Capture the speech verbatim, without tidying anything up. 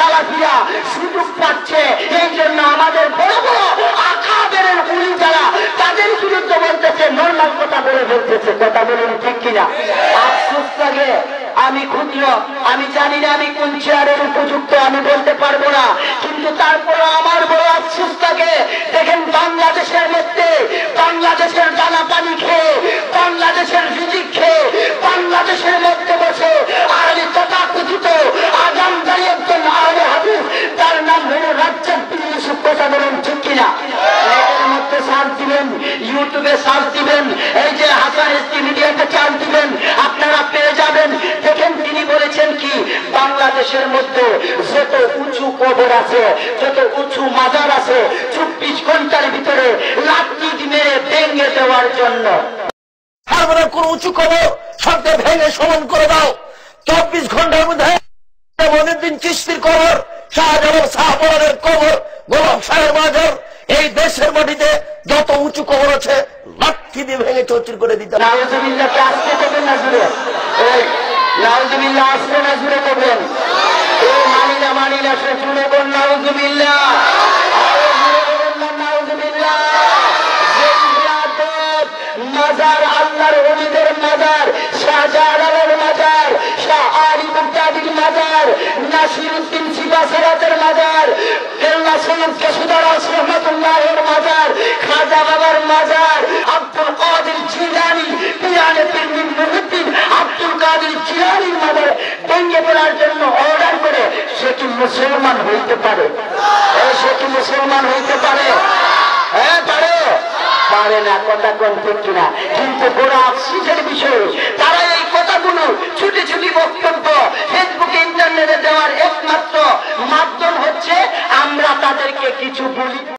সালাফিরা সুযোগ পাচ্ছে। এই জন্য আমাদের বড় বড় আকাবেরের উনি যারা তাদের বিরুদ্ধে বলতেছে, নর্মাল কথা বলে বলতেছে। কথা বলুন ঠিক কিনা? আফসোস লাগে, আমি ক্ষুদ্র, আমি জানি না আমি কোন চেয়ারের উপযুক্ত, আমি বলতে পারবো না, কিন্তু তারপরে আমার বড় আফসোস থাকে। দেখেন বাংলাদেশের মধ্যে, বাংলাদেশের দানা পানি খেয়ে, বাংলাদেশের রিজিক খেয়ে, বাংলাদেশের মধ্যে বসে আরে তথাকথিত আগামদারি একজন আহলে হাদিস, তার নাম হলো রাজ্জাক বিন ইউসুফ। কথা বলুন ঠিক কিনা? এর মধ্যে সার্চ দিবেন, ইউটিউবে সার্চ দিবেন, এই যে হাসান এসটি মিডিয়াতে চার্জ দিবেন, আপনারা পেয়ে যাবেন। দেখেন তিনি বলেছেন কি, বাংলাদেশের মধ্যে যত উঁচু কবর আছে, যত উঁচু মাজার আছে, চব্বিশ ঘন্টার ভিতরে লাঠি মেরে ভেঙে দেওয়ার জন্য। আর মানে কোন উঁচু কবর সবকে ভেঙে সমান করে দাও। চব্বিশ ঘন্টার মধ্যে মনিউদ্দিন চিশতির কবর, শাহজালাল শাহপরানের কবর, গোলাম শাহের মাজার, এই দেশের মাটিতে যত উঁচু কবর আছে লাঠি দিয়ে ভেঙে চৌচির করে দিতে। নাউজুবিল্লাহকে আসতে দেবেন না জুড়ে, এই নাউজুবিল্লাহ আসতে না জুড়ে করবেন। এই মানি না মানি না সে জুড়ে কোন নাউজুবিল্লাহ, আরো জুড়ে করবেন না নাউজুবিল্লাহ। মাজার আল্লাহর ওলিদের মাজার, শাহজালালের মাজার, শাহ আলী মুক্তাদির মাজার, নাসিরউদ্দিন সিবাসারাতের মাজার, কেল্লা সৈয়দ কেশুদার রহমাতুল্লাহের মাজার, খাজা বাবার মাজার, আব্দুল কাদের জিলানী, পিরানে পীর মুহিদ্দিন আব্দুল কাদের জিলানীর মাজার ভেঙে ফেলার জন্য অর্ডার করে সে কি মুসলমান হইতে পারে? সে কি মুসলমান হইতে পারে? হ্যাঁ পারে, পারে না। কথা কোন ঠিক কিনা? কিন্তু বড় আফসোসের বিষয়, তারা এই কথাগুলো ছুটি ছুটি বক্তব্য ফেসবুকে ইন্টারনেটে দেওয়ার একমাত্র মাধ্যম হচ্ছে আমরা তাদেরকে কিছু বলি।